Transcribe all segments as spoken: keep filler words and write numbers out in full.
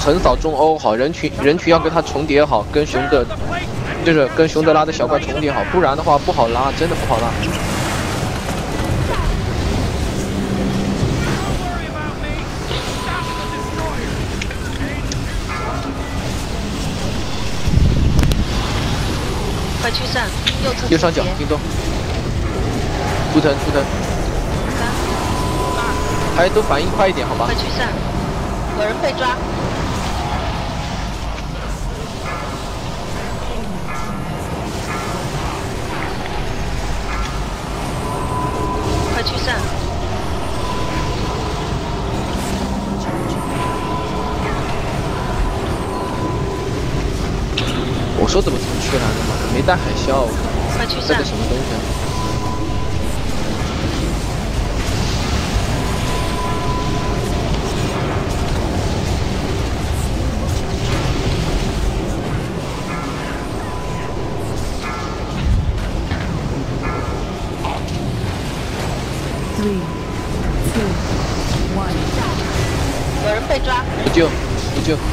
横扫中欧好，人群人群要跟他重叠好，跟熊的，就是跟熊德拉的小怪重叠好，不然的话不好拉，真的不好拉。 快驱散，右侧右上角，叮咚，图腾图腾， 三二， 还都反应快一点，好吧？ 快驱散，有人被抓。快驱散。 我说怎么出去了？没带海啸， 快驱散！ 这个什么东西啊？ Three, two, one。 有人被抓。 不救，不救。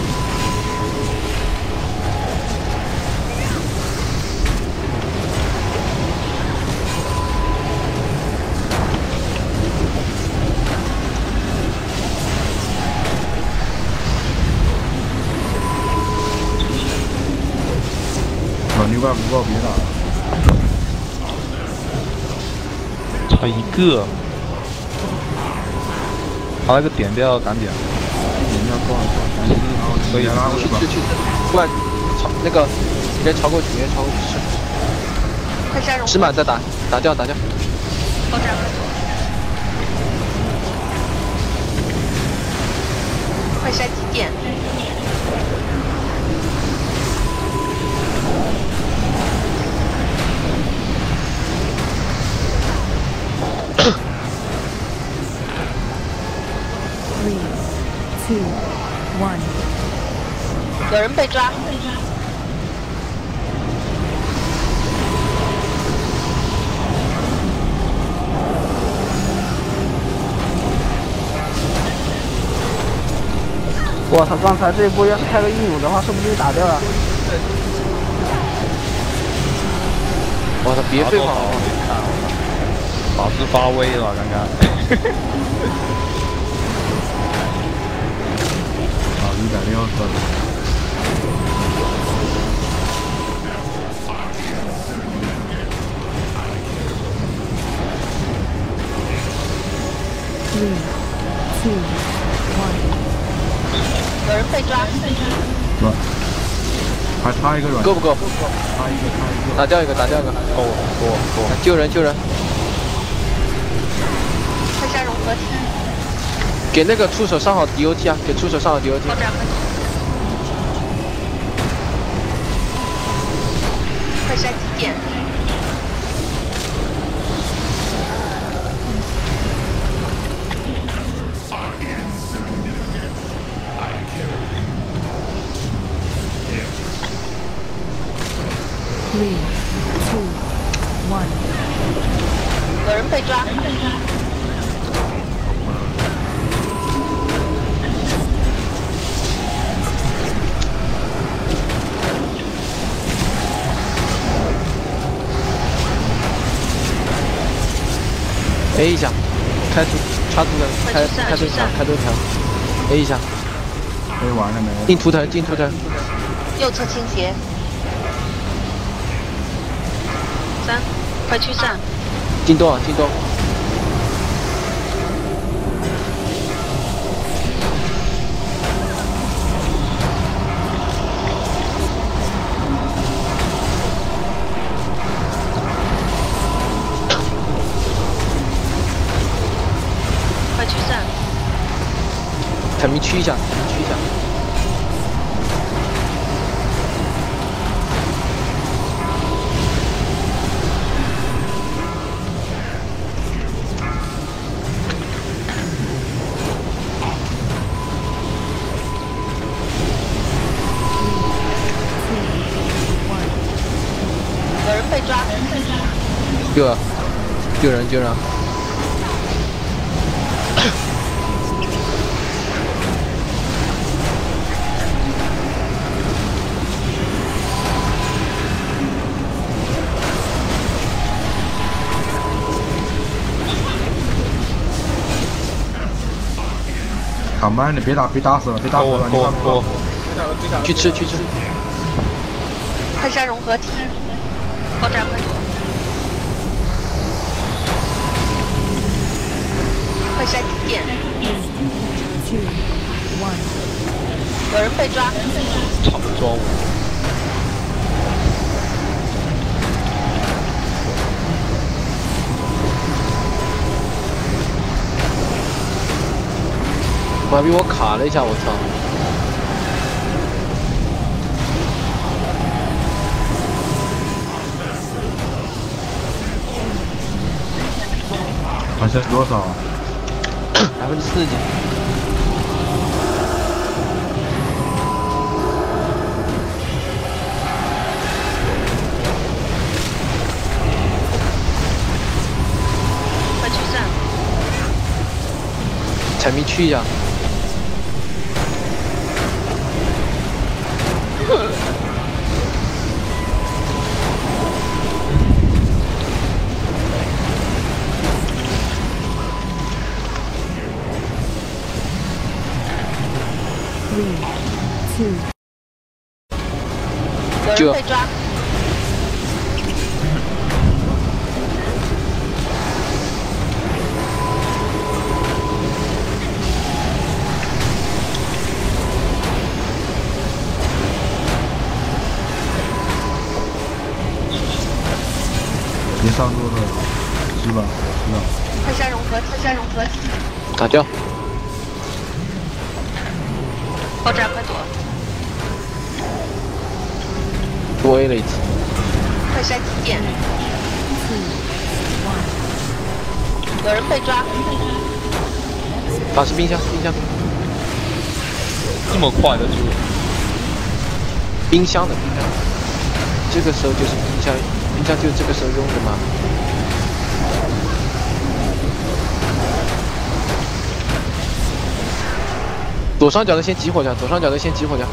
老牛怪不告别打了， 差一个，把那个点掉，赶紧。 点掉多少多少，赶紧，然后可以拉过去吧。 去去，过来，超那个，直接超过去，直接超过去。 快杀！ 石满再打，打掉，打掉。 爆炸！快杀几点？ Three, two, one。 有人被抓。 我操！刚才这一波要是开个硬弩的话，说不定打掉了。 我操！别废话！ 法师发威了，刚刚。 啊，一百六十。 Three, two, one。 有人被抓。 软，还差一个软。 够不够？ 差一个，差一个。 打掉一个，打掉一个。 够够够。 救人，救人。 快杀融合体。 给那个出手上好 D O T 啊！给出手上好 D O T。 爆炸！快杀几点？ Three, two, one。 有人被抓。 A 一下，开出插图腾，开开盾条，开盾条 ，A 一下。 A 完了没？ 进图腾，进图腾。 右侧倾斜。 三，快驱散！ 进洞啊，进洞！ 快驱散！ 坦明驱一下，坦明驱一下。 有人被抓， 救啊！救人，救人！ 上班的别打别打死了，别打死了，你看不？ 去吃去吃。 快杀融合体，爆炸快躲，快杀地点， two, one. 有人被抓， 操，抓我！ 妈逼，我卡了一下，我操！ 好像多少？ 百分之四几？ 快驱散， 彩迷去一下。 Three, two. 有人被抓， 别上路了，是吧？是吧？ 快杀融合，快杀融合体， 打掉。 爆炸快躲， 多 A 了一次。 快杀地点，有人被抓， 法师冰箱，冰箱， 这么快的就冰箱的冰箱，这个时候就是冰箱，冰箱就这个时候用的嘛。左上角的先集火掉，左上角的先集火掉。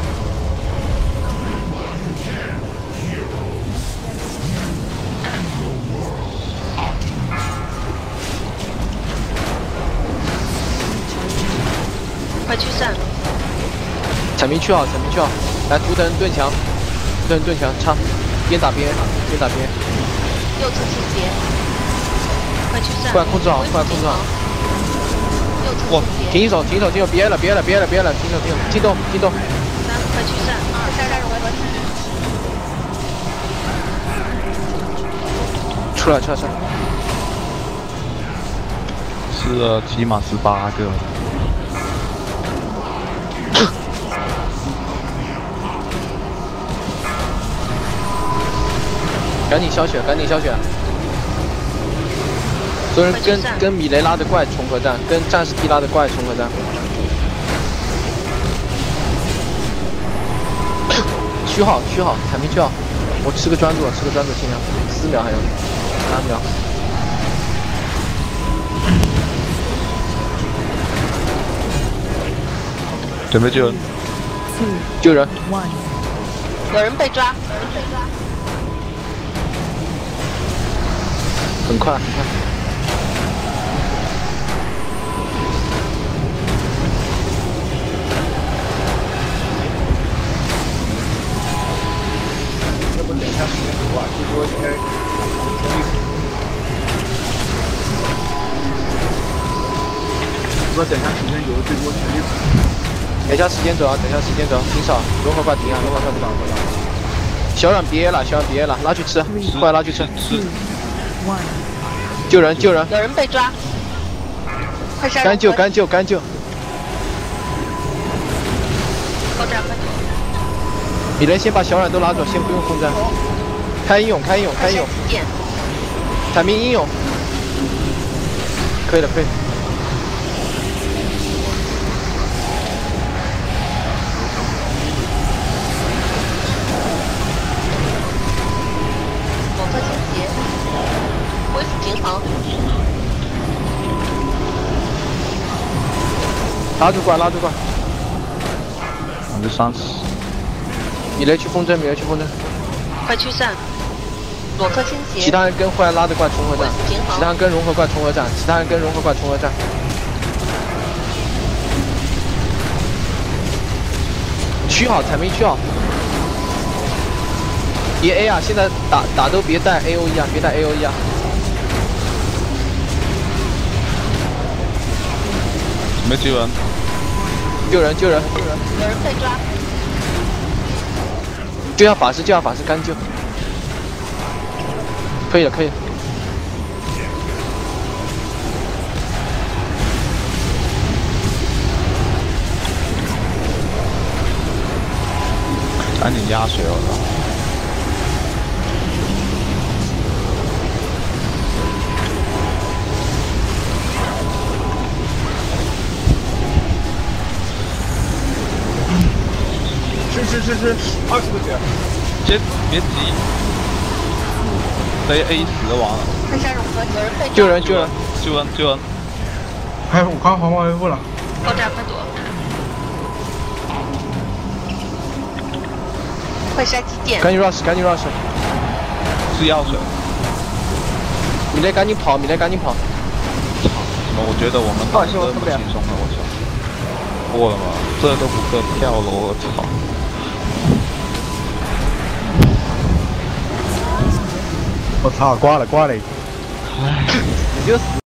快驱散， 彩民去好，彩民去好，来图腾盾墙，图腾盾墙插，边打边，边打边。 右侧倾斜，快驱散， 快控制好，快控制好。 右侧倾斜， 停手，停手，停手，别了，别了，别了，别了，停手，停手，进洞，进洞。 三快驱散，二杀杀融合体， 出来，出来，出来。 吃了起码十八个。 赶紧消血，赶紧消血。所有人跟跟米雷拉的怪重合战，跟战士 T 拉的怪重合战。区号，区号，彩民区号。我吃个专注，吃个专注，尽量。四秒还有，三秒。 准备救人。 救人。 有人被抓。 很快，很快。 要不等一下时间轴啊，最多应该说等一下时间轴，最多全力。 等一下时间轴啊，等一下时间轴，停手，融合快停啊，融合快停。小冉憋了，小冉憋了，拉去吃，快拉去吃。 吃。 救人，救人！ 有人被抓，快杀！ 干救，干救，干救！ 爆炸快躲！ 你能先把小冉都拉走，先不用空战。开英勇，开英勇，开英勇！彩民英勇，可以了，可以了。 左侧倾斜。 恢复平衡， 拉住怪，拉住怪。 百分之三十。 米雷去风筝，米雷去风筝。 快驱散，左侧倾斜。 其他人跟坏拉的怪重合战， 平衡。 其他人跟融合怪重合战，其他人跟融合怪重合战。 区好，彩民区好。别 A 啊！现在打打都别带 A O E 啊，别带 A O E 啊。 没救人， 救人救人救人！ 有人被抓。 救下法师，救下法师，干救。可以了，可以了。 赶紧压水我操！ 吃吃吃吃，二十个血。 先别急，被 A 死完了。 快杀融合，有人被抓。 救人救人救人救人！ 哎，我看黄毛恢复了。 爆炸快躲！快杀基建！ 赶紧 rush， 赶紧 rush。 是药水。 米雷赶紧跑，米雷赶紧跑。 怎么？我觉得我们打的这么轻松了，我操！过了吗？这都不够跳了，我操！ 我操，挂了挂了。 你就死。